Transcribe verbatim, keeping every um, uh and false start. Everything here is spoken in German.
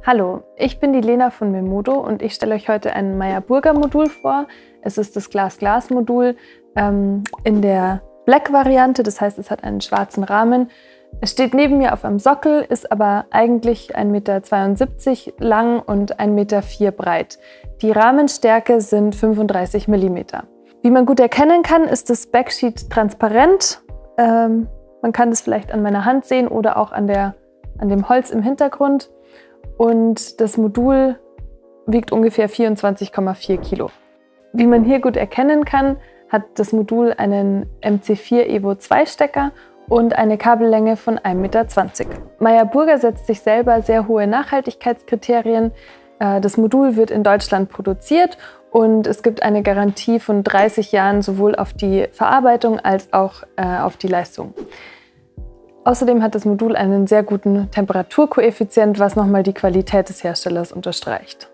Hallo, ich bin die Lena von Memodo und ich stelle euch heute ein Meyer Burger Modul vor. Es ist das Glas-Glas-Modul ähm, in der Black-Variante, das heißt, es hat einen schwarzen Rahmen. Es steht neben mir auf einem Sockel, ist aber eigentlich ein Meter zweiundsiebzig lang und ein Meter vier breit. Die Rahmenstärke sind fünfunddreißig Millimeter. Wie man gut erkennen kann, ist das Backsheet transparent. Ähm, man kann das vielleicht an meiner Hand sehen oder auch an, der, an dem Holz im Hintergrund. Und das Modul wiegt ungefähr vierundzwanzig Komma vier Kilo. Wie man hier gut erkennen kann, hat das Modul einen M C vier Evo zwei Stecker und eine Kabellänge von ein Meter zwanzig. Meyer Burger setzt sich selber sehr hohe Nachhaltigkeitskriterien. Das Modul wird in Deutschland produziert und es gibt eine Garantie von dreißig Jahren sowohl auf die Verarbeitung als auch auf die Leistung. Außerdem hat das Modul einen sehr guten Temperaturkoeffizient, was nochmal die Qualität des Herstellers unterstreicht.